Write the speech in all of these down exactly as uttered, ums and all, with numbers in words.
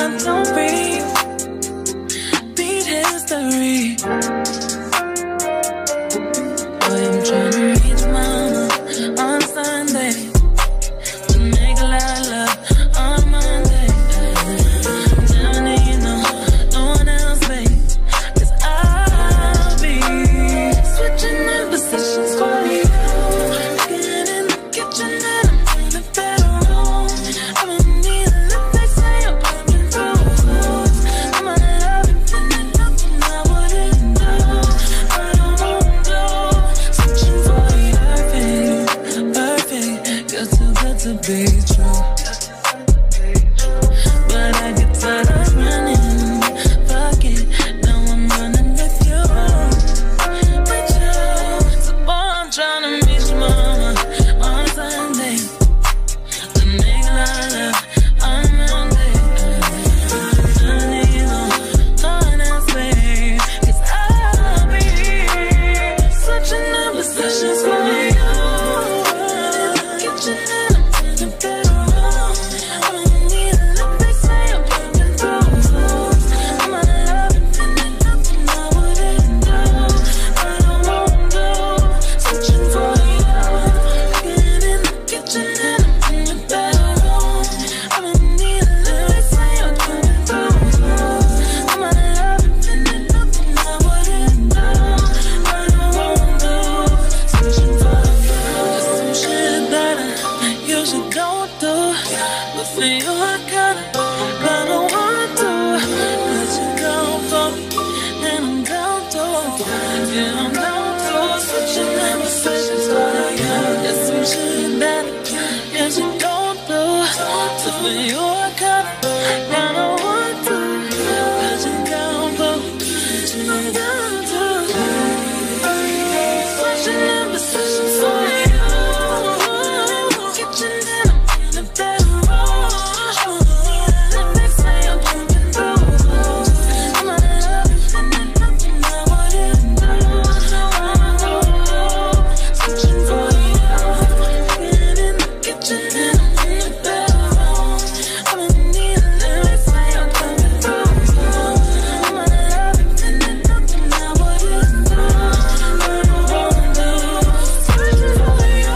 don't breathe. Beat history. Boy, I'm trying to reach mama on Sunday to make a lot of love on Monday. Now you know no one else, babe, 'cause I'll be switching in positions for you. Getting in the kitchen and I'm in the bedroom. I'm in need of love, they say I'm coming through. I'm out of love and feeling nothing I wouldn't do. I don't want to switching for you. Perfect, perfect, you're too good to be true. But I get tired of running, fuck it, now I'm running with you, with you. So boy, I'm trying to reach mama on Sunday to make a lot of love on Monday. None of you, no one else, babe, 'cause I'll be switching up positions for you. In the kitchen and I'm in the bedroom. I'm in need of love, they say I'm coming through. I'm out of love and feeling nothing I wouldn't do. I don't want to switching for you. Getting in the kitchen and I'm in the bedroom. I'm in need of love, they say I'm coming through. I'm out of love and feeling nothing I wouldn't do. I don't want to switching for you. There's some shit that I usually don't do, but for you I kinda, kinda want to. 'Cause you're down for me and I'm down to, yeah, I'm down to switching in positions for you. There's some shit that I usually don't do, so for you I kinda, kinda want to. 'Cause you're down for me and I'm down to switching in positions for you. Kitchen and I'm in the bedroom. They say I'm coming through. I'm out of love and feeling nothing I wouldn't do. Switching for you. Get in the kitchen and I'm in the bedroom. I'm in need of love, they say I'm coming through. I'm out of love and feeling nothing I wouldn't do. I don't want to. Switching for you.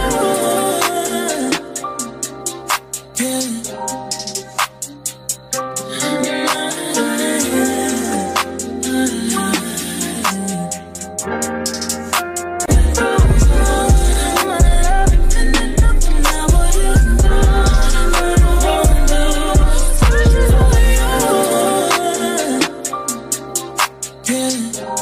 Yeah.